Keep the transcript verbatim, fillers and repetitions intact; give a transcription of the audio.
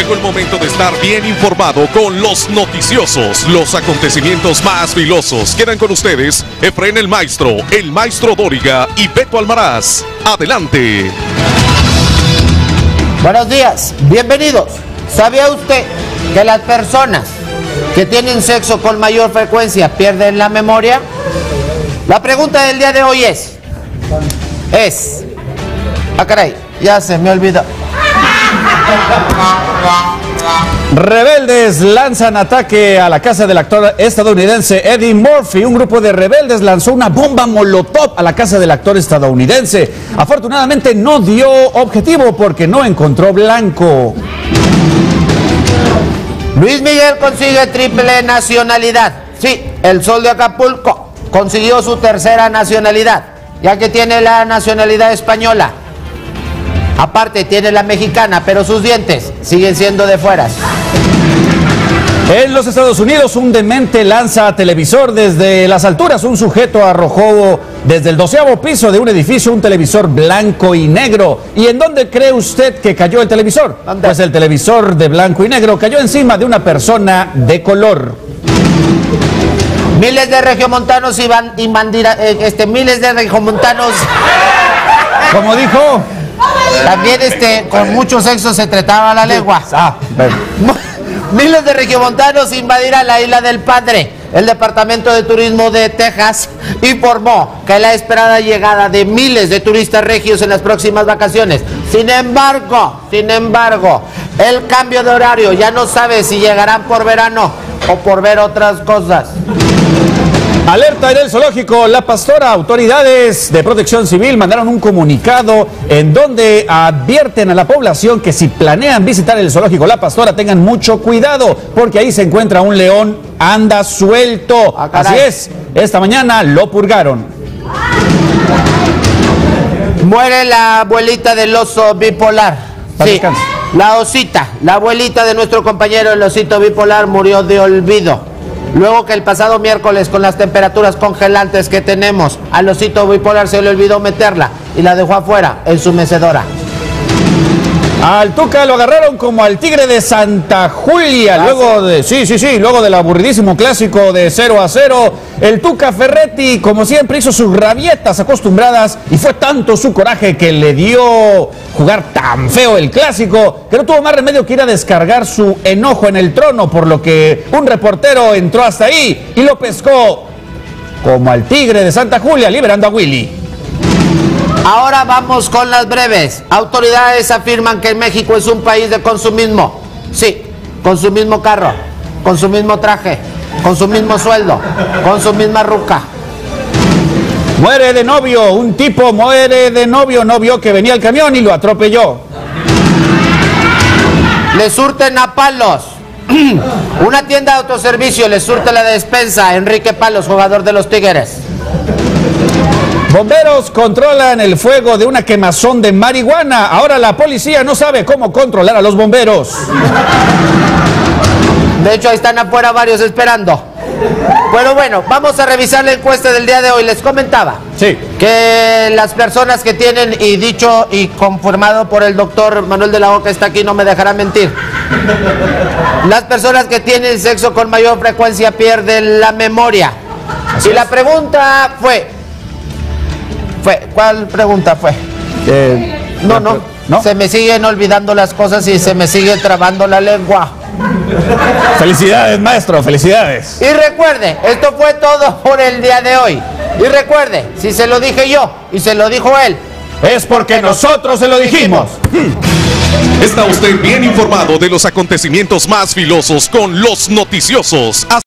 Llegó el momento de estar bien informado con los noticiosos. Los acontecimientos más filosos. Quedan con ustedes Efraín el Maestro, el Maestro Dóriga y Beto Almaraz. Adelante. Buenos días, bienvenidos. ¿Sabía usted que las personas que tienen sexo con mayor frecuencia pierden la memoria? La pregunta del día de hoy es, es, ah caray, ya se me olvidó. Rebeldes lanzan ataque a la casa del actor estadounidense Eddie Murphy. Un grupo de rebeldes lanzó una bomba molotov a la casa del actor estadounidense. Afortunadamente no dio objetivo porque no encontró blanco. Luis Miguel consigue triple nacionalidad. Sí, el Sol de Acapulco consiguió su tercera nacionalidad, ya que tiene la nacionalidad española. Aparte tiene la mexicana, pero sus dientes siguen siendo de fueras. En los Estados Unidos, un demente lanza televisor desde las alturas. Un sujeto arrojó desde el doceavo piso de un edificio un televisor blanco y negro. ¿Y en dónde cree usted que cayó el televisor? ¿Dónde? Pues el televisor de blanco y negro cayó encima de una persona de color. Miles de regiomontanos y, van, y bandira, eh, este, miles de regiomontanos. ¿Cómo dijo? También este, con mucho sexo se trataba la lengua. Ah, bueno. Miles de regiomontanos invadirán la Isla del Padre. El Departamento de Turismo de Texas informó que la esperada llegada de miles de turistas regios en las próximas vacaciones. Sin embargo, sin embargo, el cambio de horario ya no sabe si llegarán por verano o por ver otras cosas. Alerta en el zoológico La Pastora. Autoridades de protección civil mandaron un comunicado en donde advierten a la población que si planean visitar el zoológico La Pastora tengan mucho cuidado porque ahí se encuentra un león, anda suelto. Ah, así es, esta mañana lo purgaron. Muere la abuelita del oso bipolar. Sí, la osita, la abuelita de nuestro compañero el osito bipolar murió de olvido. Luego que el pasado miércoles, con las temperaturas congelantes que tenemos, al osito bipolar se le olvidó meterla y la dejó afuera en su mecedora. Al Tuca lo agarraron como al Tigre de Santa Julia, ¿Ah, luego sí? de sí, sí, sí, luego del aburridísimo clásico de cero a cero. El Tuca Ferretti, como siempre, hizo sus rabietas acostumbradas y fue tanto su coraje que le dio jugar tan feo el clásico que no tuvo más remedio que ir a descargar su enojo en el trono, por lo que un reportero entró hasta ahí y lo pescó como al Tigre de Santa Julia, liberando a Willy. Ahora vamos con las breves. Autoridades afirman que México es un país de consumismo. Sí, con su mismo carro, con su mismo traje, con su mismo sueldo, con su misma ruca. Muere de novio, un tipo muere de novio, no vio que venía el camión y lo atropelló. Le surten a palos. Una tienda de autoservicio le surte la despensa a Enrique Palos, jugador de los Tigres. Bomberos controlan el fuego de una quemazón de marihuana. Ahora la policía no sabe cómo controlar a los bomberos. De hecho, ahí están afuera varios esperando. Bueno, bueno, vamos a revisar la encuesta del día de hoy. Les comentaba sí. que las personas que tienen, y dicho y confirmado por el doctor Manuel de la Oca, está aquí, no me dejará mentir. Las personas que tienen sexo con mayor frecuencia pierden la memoria. Así y es. La pregunta fue... Fue, ¿cuál pregunta fue? Eh, no, no, no, se me siguen olvidando las cosas y se me sigue trabando la lengua. Felicidades, maestro, felicidades. Y recuerde, esto fue todo por el día de hoy. Y recuerde, si se lo dije yo y se lo dijo él, es porque nosotros se lo dijimos. Está usted bien informado de los acontecimientos más filosos con los noticiosos.